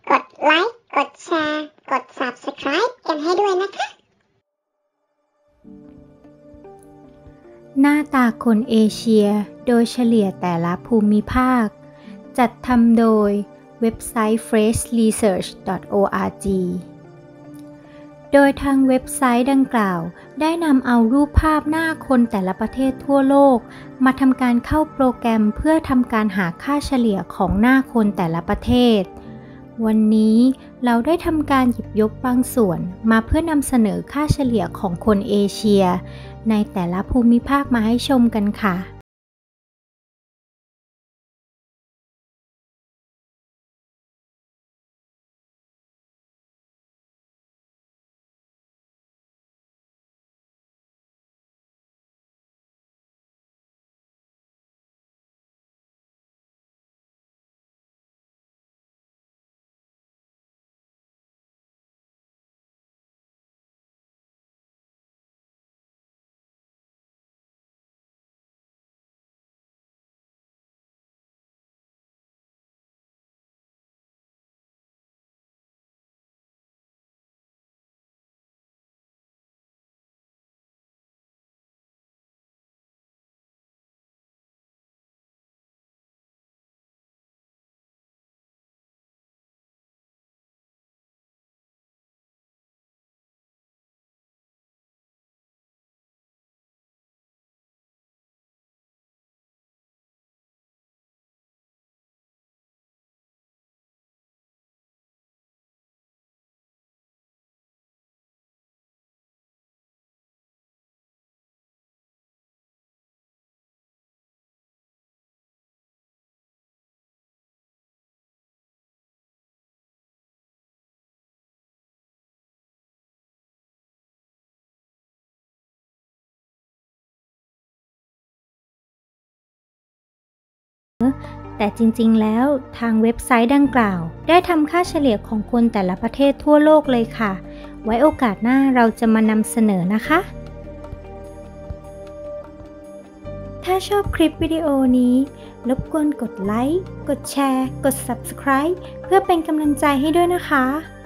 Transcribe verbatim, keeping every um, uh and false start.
กดไลค์ กดแชร์ กด ซับสไครบ์ กันให้ด้วยนะคะหน้าตาคนเอเชียโดยเฉลี่ยแต่ละภูมิภาคจัดทำโดยเว็บไซต์ เฟรช รีเสิร์ช ดอท โอ อาร์ จี โดยทางเว็บไซต์ดังกล่าวได้นำเอารูปภาพหน้าคนแต่ละประเทศทั่วโลกมาทำการเข้าโปรแกรมเพื่อทำการหาค่าเฉลี่ยของหน้าคนแต่ละประเทศวันนี้เราได้ทำการหยิบยกบางส่วนมาเพื่อนำเสนอค่าเฉลี่ยของคนเอเชียในแต่ละภูมิภาคมาให้ชมกันค่ะแต่จริงๆแล้วทางเว็บไซต์ดังกล่าวได้ทำค่าเฉลี่ยของคนแต่ละประเทศทั่วโลกเลยค่ะไว้โอกาสหน้าเราจะมานำเสนอนะคะถ้าชอบคลิปวิดีโอนี้รบกวนกดไลค์กดแชร์กด ซับสไครบ์ เพื่อเป็นกำลังใจให้ด้วยนะคะ